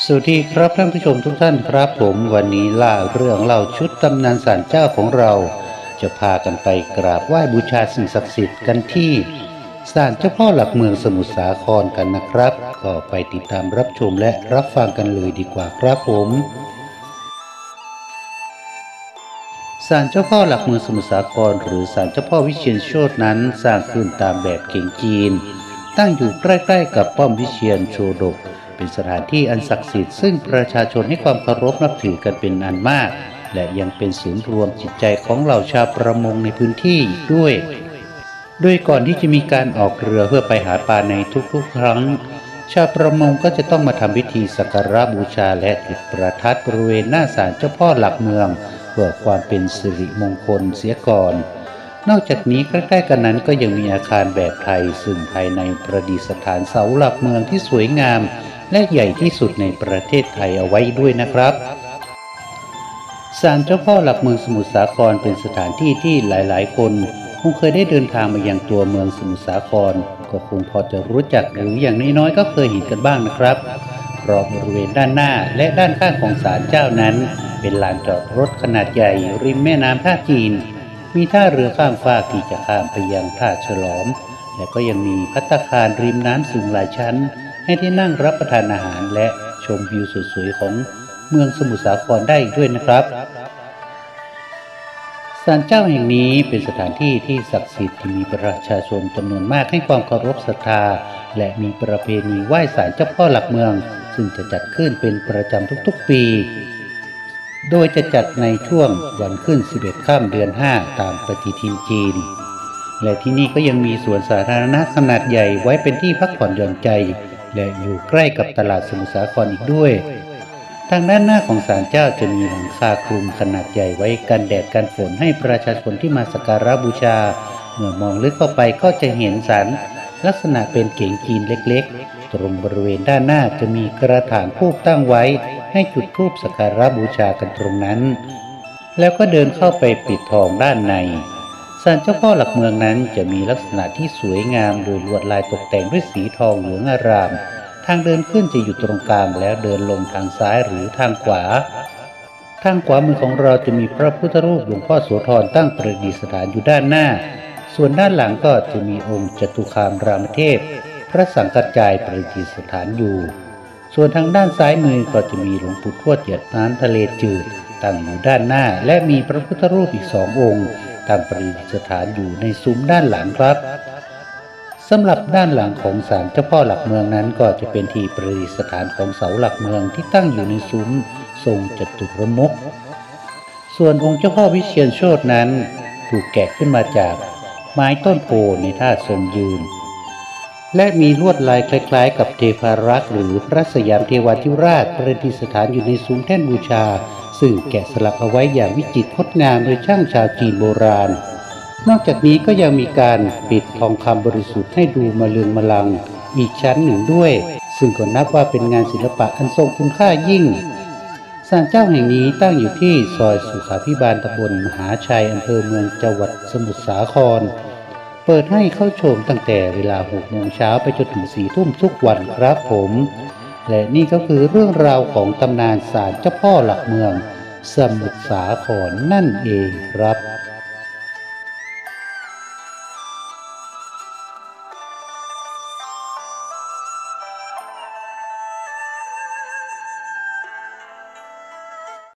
สวัสดีครับท่านผู้ชมทุกท่านครับผมวันนี้เล่าเรื่องเล่าชุดตำนานศาลเจ้าของเราจะพากันไปกราบไหว้บูชาสิ่งศักดิ์สิทธิ์กันที่ศาลเจ้าพ่อหลักเมืองสมุทรสาครกันนะครับก็ไปติดตามรับชมและรับฟังกันเลยดีกว่าครับผมศาลเจ้าพ่อหลักเมืองสมุทรสาครหรือศาลเจ้าพ่อวิเชียรโชตินั้นสร้างขึ้นตามแบบเก่งจีนตั้งอยู่ใกล้ๆกับป้อมวิเชียรโชดกเป็นสถานที่อันศักดิ์สิทธิ์ซึ่งประชาชนให้ความเคารพนับถือกันเป็นอันมากและยังเป็นศูนย์รวมจิตใจของเหล่าชาวประมงในพื้นที่อีกด้วยโดยก่อนที่จะมีการออกเรือเพื่อไปหาปลาในทุกๆครั้งชาวประมงก็จะต้องมาทำพิธีสักการะบูชาและจุดประทัดบริเวณหน้าศาลเจ้าพ่อหลักเมืองเพื่อความเป็นสิริมงคลเสียก่อนนอกจากนี้ใกล้ๆกันนั้นก็ยังมีอาคารแบบไทยซึ่งภายในประดิษฐานเสาหลักเมืองที่สวยงามและใหญ่ที่สุดในประเทศไทยเอาไว้ด้วยนะครับศาลเจ้าพ่อหลักเมืองสมุทรสาครเป็นสถานที่ที่หลายๆคนคงเคยได้เดินทางมายังตัวเมืองสมุทรสาครก็คงพอจะรู้จักหรืออย่างน้อยๆก็เคยเห็นกันบ้างนะครับเพราะบริเวณด้านหน้าและด้านข้างของศาลเจ้านั้นเป็นลานจอดรถขนาดใหญ่ริมแม่น้ำท่าจีนมีท่าเรือข้ามฟากที่จะข้ามไปยังท่าฉลอมและก็ยังมีภัตตาคารริมน้ำสูงหลายชั้นให้ที่นั่งรับประทานอาหารและชมวิวสวยๆของเมืองสมุทรสาครได้ด้วยนะครับศาลเจ้าแห่งนี้เป็นสถานที่ที่ศักดิ์สิทธิ์ที่มีประชาชนจำนวนมากให้ความเคารพศรัทธาและมีประเพณีไหว้ศาลเจ้าพ่อหลักเมืองซึ่งจะจัดขึ้นเป็นประจำทุกๆปีโดยจะจัดในช่วงวันขึ้น11 ค่ำเดือน 5ตามปฏิทินจีนและที่นี่ก็ยังมีสวนสาธารณะขนาดใหญ่ไว้เป็นที่พักผ่อนหย่อนใจและอยู่ใกล้กับตลาดสมุทรสาครอีกด้วยทางด้านหน้าของศาลเจ้าจะมีหลังคาคลุมขนาดใหญ่ไว้กันแดดกันฝนให้ประชาชนที่มาสักการะบูชาเมื่อมองลึกเข้าไปก็จะเห็นศาลลักษณะเป็นเก๋งจีนเล็กๆตรงบริเวณด้านหน้าจะมีกระถางธูปตั้งไว้ให้จุดธูปสักการะบูชากันตรงนั้นแล้วก็เดินเข้าไปปิดทองด้านในศาลเจ้าพ่อหลักเมืองนั้นจะมีลักษณะที่สวยงามโดยลวดลายตกแต่งด้วยสีทองเหลืองอารามทางเดินขึ้นจะอยู่ตรงกลางแล้วเดินลงทางซ้ายหรือทางขวาทางขวามือของเราจะมีพระพุทธรูปหลวงพ่อโสธรตั้งประดิษฐานอยู่ด้านหน้าส่วนด้านหลังก็จะมีองค์จตุคามรามเทพพระสังฆจายประดิษฐานอยู่ส่วนทางด้านซ้ายมือก็จะมีหลวงปู่ทวดเหยียดน้ำทะเลจืดตั้งอยู่ด้านหน้าและมีพระพุทธรูปอีก2 องค์ตั้งประดิษฐานอยู่ในซุ้มด้านหลังครับสำหรับด้านหลังของศาลเจ้าพ่อหลักเมืองนั้นก็จะเป็นที่ประดิษฐานของเสาหลักเมืองที่ตั้งอยู่ในซุ้มทรงจตุรมุขส่วนองค์เจ้าพ่อวิเชียรโชตินั้นถูกแกะขึ้นมาจากไม้ต้นโพในท่าทรงยืนและมีลวดลายคล้ายๆกับเทพารักษ์หรือพระสยามเทวาธิราชประดิษฐานอยู่ในซุ้มแท่นบูชาซึ่งแกะสลักเอาไว้อย่างวิจิตรงดงามโดยช่างชาวจีนโบราณนอกจากนี้ก็ยังมีการปิดทองคำบริสุทธิ์ให้ดูมาเลืองมลังอีกชั้นหนึ่งด้วยซึ่งก็นับว่าเป็นงานศิลปะอันทรงคุณค่ายิ่งศาลเจ้าแห่งนี้ตั้งอยู่ที่ซอยสุขาภิบาลตำบลมหาชัยอำเภอเมืองจังหวัดสมุทรสาครเปิดให้เข้าชมตั้งแต่เวลา 6 โมงเช้าไปจนถึง 4 ทุ่มทุกวันครับผมและนี่ก็คือเรื่องราวของตำนานศาลเจ้าพ่อหลักเมืองสมุทรสาครนั่นเองครับ